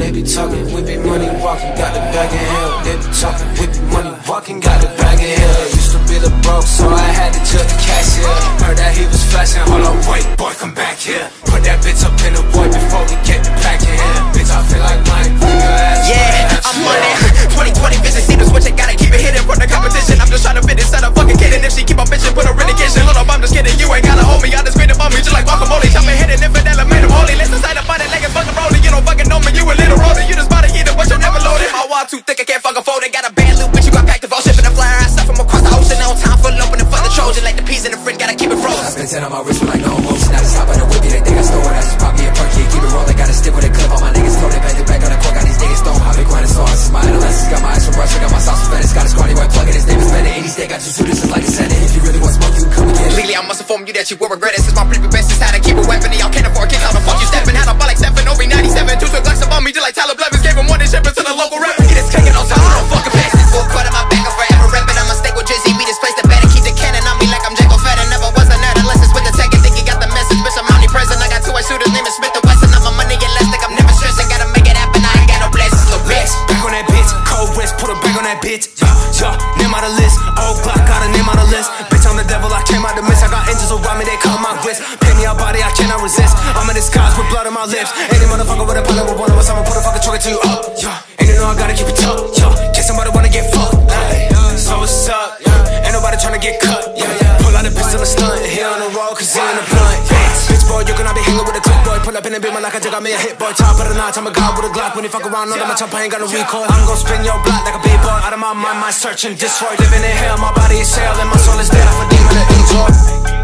they be talking, we be money walking, got the bag in hell. They be talking, we be money walking, got the bag in hell. Used to be the broke, so I had to took the cash here. Heard that he was flashing, hold on, wait, boy, come back here. Put that bitch up in the boy before we get the pack in here. Bitch, I feel like money, bring your ass. Yeah, I'm on it. 2020 vision, see the switch, I gotta keep it hidden from the competition. I'm just trying to fit inside a fucking kid, and if she keep on bitching, put her in the kitchen. Little I'm just kidding, you ain't gotta hold me, I just scream about me just like guacamole. Chopping head and infidel, I made him holy. Let's decide to find it like it's fucking rolling. You don't fucking know me, you a little roller. You just bought a heater, but you never loaded. My wall too thick, I can't fucking fold it. Got a bad loop, bitch, you got packed the vote. Shipping a flyer, I stuff from across the ocean. No time for lumping and fuck the Trojan. Like the peas in the fridge, gotta keep it frozen. I spent 10 on my wrist, but like no emotion. I just hop on the whip, they think I stole it. I just pop me a perk, yeah, keep it rolling. Gotta stick with a clip, all my niggas throw they bend it back on the court. Got these niggas stone, I've been grinding so hard since my adolescence. Got my eyes from Russia, got my sauce from Venice. Got a squatty white plug-in, his name is Bennett. 80 state, got two suitors just like a Senate. If you really want smoke, you can come and get it. Legally, I must inform you that you will regret it. Since my previous best is how to keep a weapon. Y'all can't afford kicks, how the fuck you stepping? Had a ball like 7 over 97. Two Glocks up on me just like Tyler Blevins. Gave him one and shipping to the local rapper. Get his cake and no time, I don't fucking pass this. Full cut in my back, I'm forever reppin'. I'ma stay with Jay-Z, we displaced the bed and keep the cannon on me like I'm Jacob Fett. And never was a nerd unless it's with the tech and think he got the message. Bitch, I'm omnipresent, I got 2 white shooters, name is Smith the Wesson. I'm a money get less, think I'm never stressing. Gotta make it happen, I ain't got no blessings, little bitch. Back on that bitch, cold wrist, put a bag on that bitch. Yo, name out the list, old Glock, got a name on the list. Bitch, I'm the devil, I came out the mist. I got angels around me, they cut my wrist. Pay me out body, I cannot resist. I'm in disguise with blood on my lips. Any motherfucker with a pilot with one of us, I'ma put a fucking trigger to you up. And you know I gotta keep it tough. Case somebody wanna get fucked. So what's up? Ain't nobody tryna get cut. Pull out the pistol and stunt. He on the road, cause he in the blunt. Bitch boy, you cannot be hanging with a clip boy. Pull up in the beamer like I just got me a hit boy. Top of the notch, I'm a god with a Glock. When you fuck around, know that my chopper ain't got no recoil. I'm gon' spin your block like a b-boy. Out of my mind, my search and destroy. Living in hell, my body is hell, and my soul is dead. I'm a demon to enjoy.